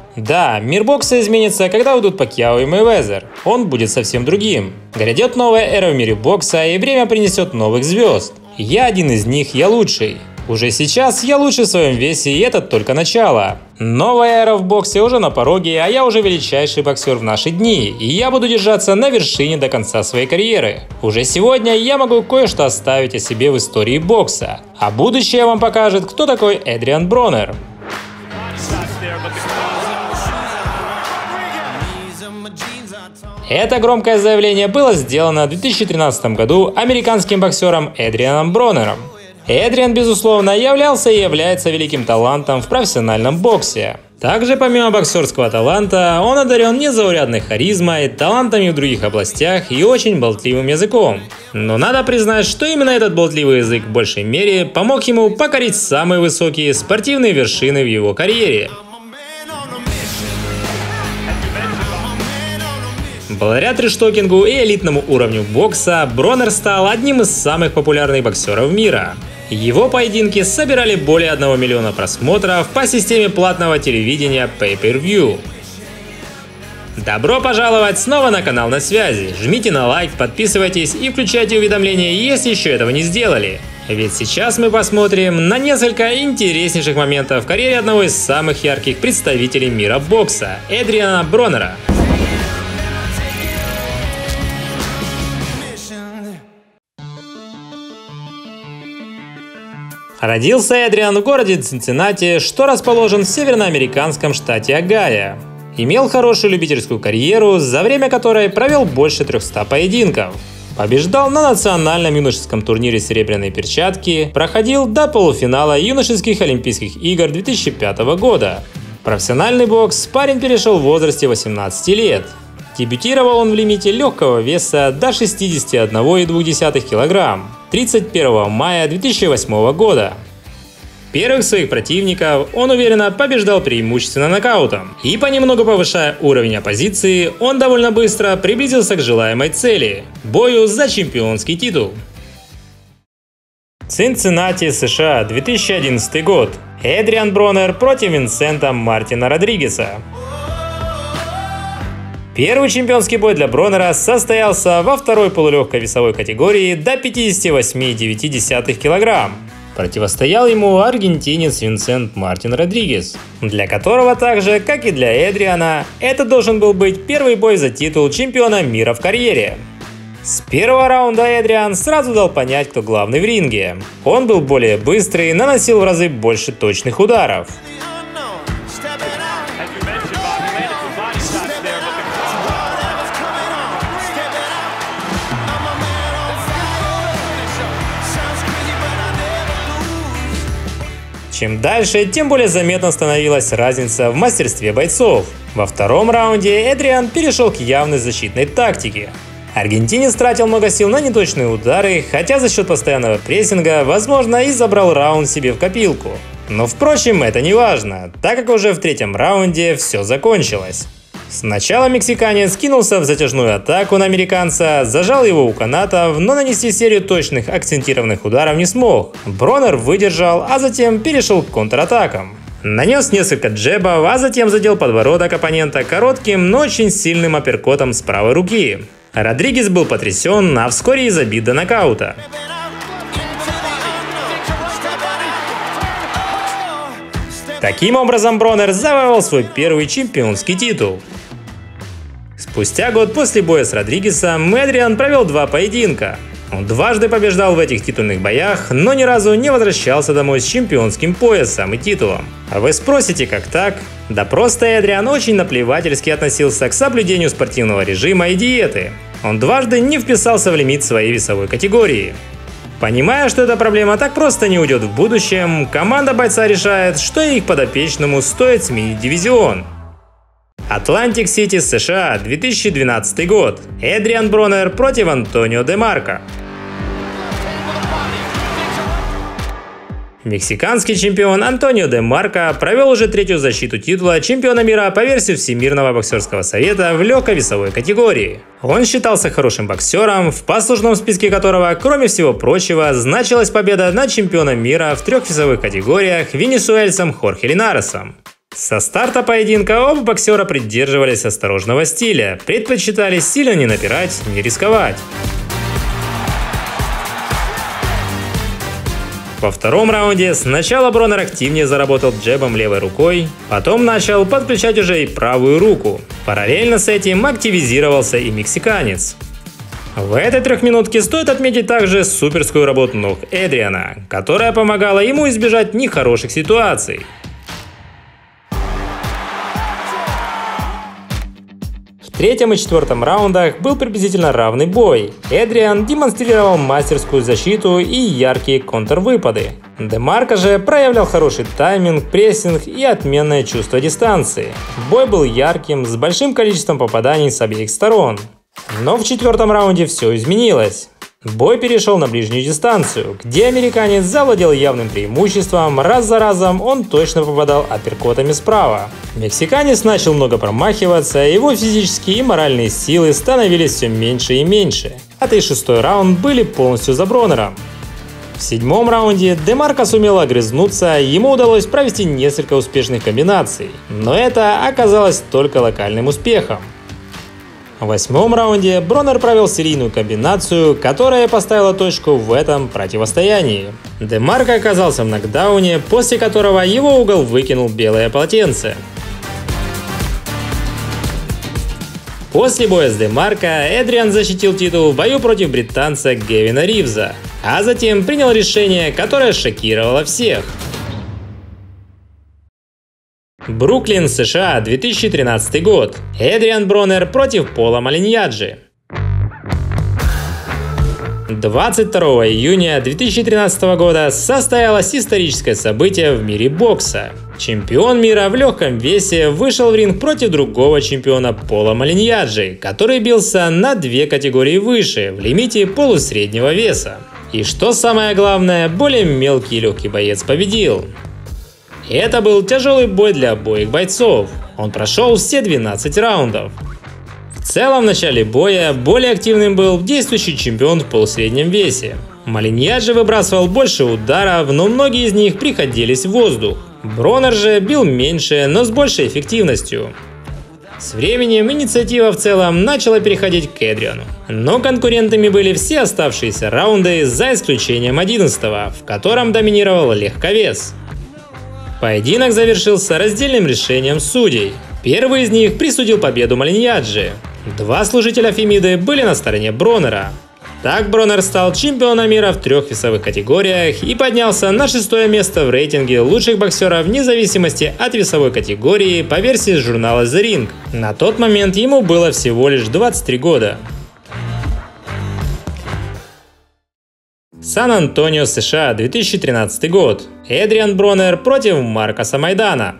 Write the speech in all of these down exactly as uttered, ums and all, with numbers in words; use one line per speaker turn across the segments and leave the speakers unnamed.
Да, мир бокса изменится, когда уйдут Пакьяо и Мейвезер. Он будет совсем другим. Грядет новая эра в мире бокса, и время принесет новых звезд. Я один из них, я лучший. Уже сейчас я лучший в своем весе, и это только начало. Новая эра в боксе уже на пороге, а я уже величайший боксер в наши дни, и я буду держаться на вершине до конца своей карьеры. Уже сегодня я могу кое-что оставить о себе в истории бокса, а будущее вам покажет, кто такой Эдриан Бронер. Это громкое заявление было сделано в две тысячи тринадцатом году американским боксером Эдрианом Бронером. Эдриан, безусловно, являлся и является великим талантом в профессиональном боксе. Также, помимо боксерского таланта, он одарен незаурядной харизмой, талантами в других областях и очень болтливым языком. Но надо признать, что именно этот болтливый язык в большей мере помог ему покорить самые высокие спортивные вершины в его карьере. Благодаря трэш-токингу и элитному уровню бокса, Бронер стал одним из самых популярных боксеров мира. Его поединки собирали более одного миллиона просмотров по системе платного телевидения Pay-Per-View. Добро пожаловать снова на канал На Связи. Жмите на лайк, подписывайтесь и включайте уведомления, если еще этого не сделали. Ведь сейчас мы посмотрим на несколько интереснейших моментов в карьере одного из самых ярких представителей мира бокса – Эдриана Бронера. Родился Эдриан в городе Цинциннати, что расположен в североамериканском штате Огайо. Имел хорошую любительскую карьеру, за время которой провел больше трёхсот поединков. Побеждал на национальном юношеском турнире «Серебряные перчатки», проходил до полуфинала юношеских Олимпийских игр две тысячи пятого года. В профессиональный бокс парень перешел в возрасте восемнадцати лет. Дебютировал он в лимите легкого веса до шестидесяти одного и двух десятых килограмм тридцать первого мая две тысячи восьмого года. Первых своих противников он уверенно побеждал преимущественно нокаутом, и понемногу повышая уровень оппозиции, он довольно быстро приблизился к желаемой цели – бою за чемпионский титул. Цинциннати, США, две тысячи одиннадцатый год. Эдриан Бронер против Винсента Мартина Родригеса. Первый чемпионский бой для Бронера состоялся во второй полулегкой весовой категории до пятидесяти восьми и девяти десятых килограмм. Противостоял ему аргентинец Винсент Мартин Родригес, для которого так же, как и для Эдриана, это должен был быть первый бой за титул чемпиона мира в карьере. С первого раунда Эдриан сразу дал понять, кто главный в ринге. Он был более быстрый и наносил в разы больше точных ударов. Чем дальше, тем более заметна становилась разница в мастерстве бойцов. Во втором раунде Эдриан перешел к явной защитной тактике. Аргентинец тратил много сил на неточные удары, хотя за счет постоянного прессинга, возможно, и забрал раунд себе в копилку. Но впрочем, это не важно, так как уже в третьем раунде все закончилось. Сначала мексиканец кинулся в затяжную атаку на американца, зажал его у канатов, но нанести серию точных акцентированных ударов не смог. Бронер выдержал, а затем перешел к контратакам. Нанес несколько джебов, а затем задел подбородок оппонента коротким, но очень сильным апперкотом с правой руки. Родригес был потрясен, а вскоре и забит до нокаута. Таким образом, Бронер завоевал свой первый чемпионский титул. Спустя год после боя с Родригесом Эдриан провел два поединка. Он дважды побеждал в этих титульных боях, но ни разу не возвращался домой с чемпионским поясом и титулом. А вы спросите, как так? Да просто Эдриан очень наплевательски относился к соблюдению спортивного режима и диеты. Он дважды не вписался в лимит своей весовой категории. Понимая, что эта проблема так просто не уйдет в будущем, команда бойца решает, что их подопечному стоит сменить дивизион. Атлантик Сити, США, две тысячи двенадцатый год. Эдриан Бронер против Антонио Де Марко. Мексиканский чемпион Антонио Де Марко провел уже третью защиту титула чемпиона мира по версии Всемирного боксерского совета в легкой весовой категории. Он считался хорошим боксером, в послужном списке которого, кроме всего прочего, значилась победа над чемпионом мира в трех весовых категориях венесуэльцем Хорхе Линаресом. Со старта поединка оба боксера придерживались осторожного стиля, предпочитали сильно не напирать, не рисковать. Во втором раунде сначала Бронер активнее заработал джебом левой рукой, потом начал подключать уже и правую руку. Параллельно с этим активизировался и мексиканец. В этой трехминутке стоит отметить также суперскую работу ног Эдриана, которая помогала ему избежать нехороших ситуаций. В третьем и четвертом раундах был приблизительно равный бой. Эдриан демонстрировал мастерскую защиту и яркие контрвыпады. Демарко же проявлял хороший тайминг, прессинг и отменное чувство дистанции. Бой был ярким, с большим количеством попаданий с обеих сторон. Но в четвертом раунде все изменилось. Бой перешел на ближнюю дистанцию, где американец завладел явным преимуществом, раз за разом он точно попадал апперкотами справа. Мексиканец начал много промахиваться, его физические и моральные силы становились все меньше и меньше. Пятый и шестой раунд были полностью за Бронером. В седьмом раунде Демарко сумел огрызнуться, ему удалось провести несколько успешных комбинаций, но это оказалось только локальным успехом. В восьмом раунде Бронер провел серийную комбинацию, которая поставила точку в этом противостоянии. Демарко оказался в нокдауне, после которого его угол выкинул белое полотенце. После боя с Демарко Эдриан защитил титул в бою против британца Гевина Ривза, а затем принял решение, которое шокировало всех. Бруклин, США, две тысячи тринадцатый год. Эдриан Бронер против Пола Малиньяджи. двадцать второго июня две тысячи тринадцатого года состоялось историческое событие в мире бокса. Чемпион мира в легком весе вышел в ринг против другого чемпиона Пола Малиньяджи, который бился на две категории выше, в лимите полусреднего веса. И что самое главное, более мелкий и легкий боец победил. Это был тяжелый бой для обоих бойцов. Он прошел все двенадцать раундов. В целом в начале боя более активным был действующий чемпион в полусреднем весе. Малиньяджи выбрасывал больше ударов, но многие из них приходились в воздух. Бронер же бил меньше, но с большей эффективностью. С временем инициатива в целом начала переходить к Эдриану. Но конкурентами были все оставшиеся раунды, за исключением одиннадцатого, в котором доминировал легковес. Поединок завершился раздельным решением судей. Первый из них присудил победу Малиньяджи. Два служителя Фемиды были на стороне Бронера. Так Бронер стал чемпионом мира в трех весовых категориях и поднялся на шестое место в рейтинге лучших боксеров вне зависимости от весовой категории по версии журнала The Ring. На тот момент ему было всего лишь двадцать три года. Сан-Антонио, США, две тысячи тринадцатый год. Эдриан Бронер против Маркоса Майдана.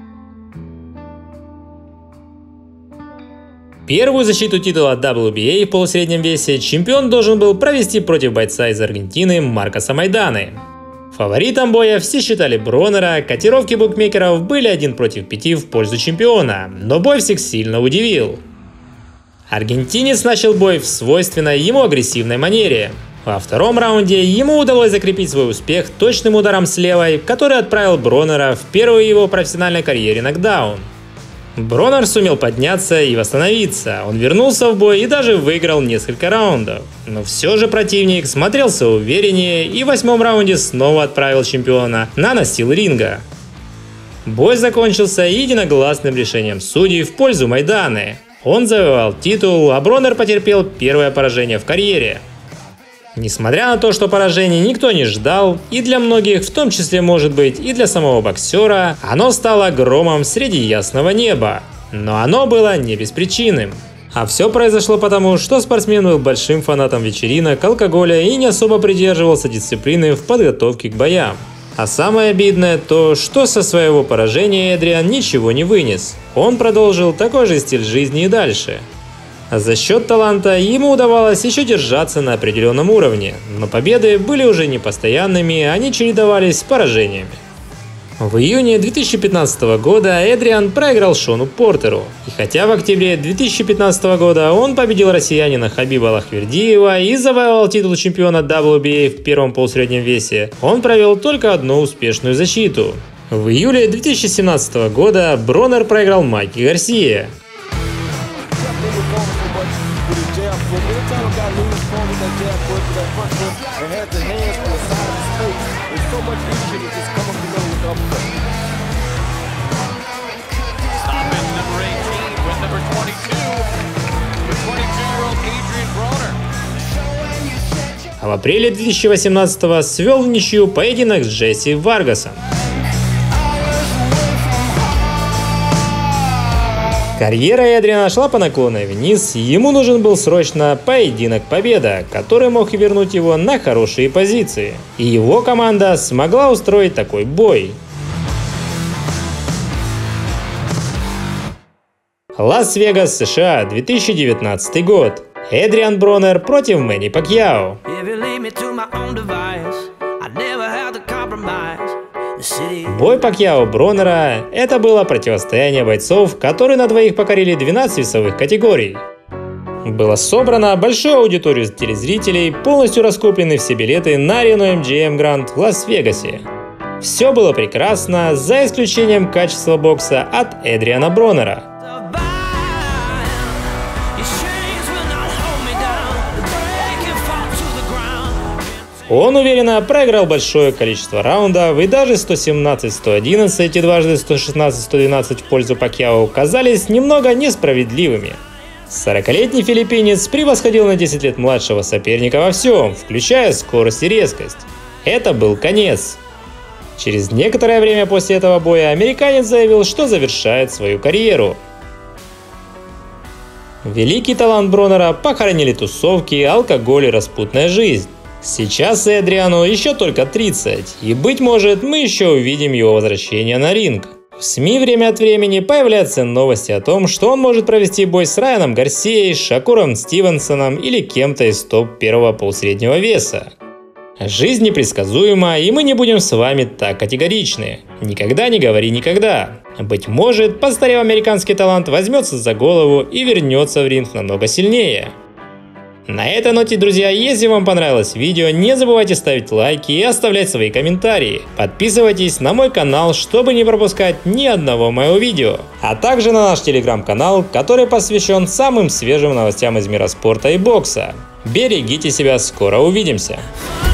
Первую защиту титула дабл ю би эй в полусреднем весе чемпион должен был провести против бойца из Аргентины Маркоса Майданы. Фаворитом боя все считали Бронера, котировки букмекеров были один против пяти в пользу чемпиона, но бой всех сильно удивил. Аргентинец начал бой в свойственной ему агрессивной манере. Во втором раунде ему удалось закрепить свой успех точным ударом с левой, который отправил Бронера в первую его профессиональной карьере нокдаун. Бронер сумел подняться и восстановиться, он вернулся в бой и даже выиграл несколько раундов. Но все же противник смотрелся увереннее и в восьмом раунде снова отправил чемпиона на настил ринга. Бой закончился единогласным решением судей в пользу Майданы. Он завоевал титул, а Бронер потерпел первое поражение в карьере. Несмотря на то, что поражение никто не ждал, и для многих, в том числе может быть и для самого боксера, оно стало громом среди ясного неба. Но оно было не беспричинным. А все произошло потому, что спортсмен был большим фанатом вечеринок, алкоголя и не особо придерживался дисциплины в подготовке к боям. А самое обидное то, что со своего поражения Эдриан ничего не вынес. Он продолжил такой же стиль жизни и дальше. За счет таланта ему удавалось еще держаться на определенном уровне, но победы были уже не постоянными, они чередовались с поражениями. В июне две тысячи пятнадцатого года Эдриан проиграл Шону Портеру, и хотя в октябре две тысячи пятнадцатого года он победил россиянина Хабиба Лахвердиева и завоевал титул чемпиона дабл ю би эй в первом полусреднем весе, он провел только одну успешную защиту. В июле две тысячи семнадцатого года Бронер проиграл Майки Гарсия. А в апреле две тысячи восемнадцатого свел в ничью поединок с Джесси Варгасом. Карьера Эдриана шла по наклонной вниз, ему нужен был срочно поединок-победа, который мог вернуть его на хорошие позиции. И его команда смогла устроить такой бой. Лас-Вегас, США, две тысячи девятнадцатый год. Эдриан Бронер против Мэнни Пакьяо. Бой Пакьяо-Бронера – это было противостояние бойцов, которые на двоих покорили двенадцать весовых категорий. Было собрано большую аудиторию телезрителей, полностью раскуплены все билеты на арену эм джи эм Grand в Лас-Вегасе. Все было прекрасно, за исключением качества бокса от Эдриана Бронера. Он уверенно проиграл большое количество раундов, и даже сто семнадцать сто одиннадцать и дважды сто шестнадцать сто двенадцать в пользу Пакьяо казались немного несправедливыми. сорокалетний филиппинец превосходил на десять лет младшего соперника во всем, включая скорость и резкость. Это был конец. Через некоторое время после этого боя американец заявил, что завершает свою карьеру. Великий талант Бронера похоронили тусовки, алкоголь и распутная жизнь. Сейчас Эдриану еще только тридцать, и, быть может, мы еще увидим его возвращение на ринг. В СМИ время от времени появляются новости о том, что он может провести бой с Райаном Гарсией, Шакуром Стивенсоном или кем-то из топ первого полусреднего веса. Жизнь непредсказуема, и мы не будем с вами так категоричны. Никогда не говори никогда. Быть может, постарев американский талант возьмется за голову и вернется в ринг намного сильнее. На этой ноте, друзья, если вам понравилось видео, не забывайте ставить лайки и оставлять свои комментарии. Подписывайтесь на мой канал, чтобы не пропускать ни одного моего видео. А также на наш телеграм-канал, который посвящен самым свежим новостям из мира спорта и бокса. Берегите себя, скоро увидимся!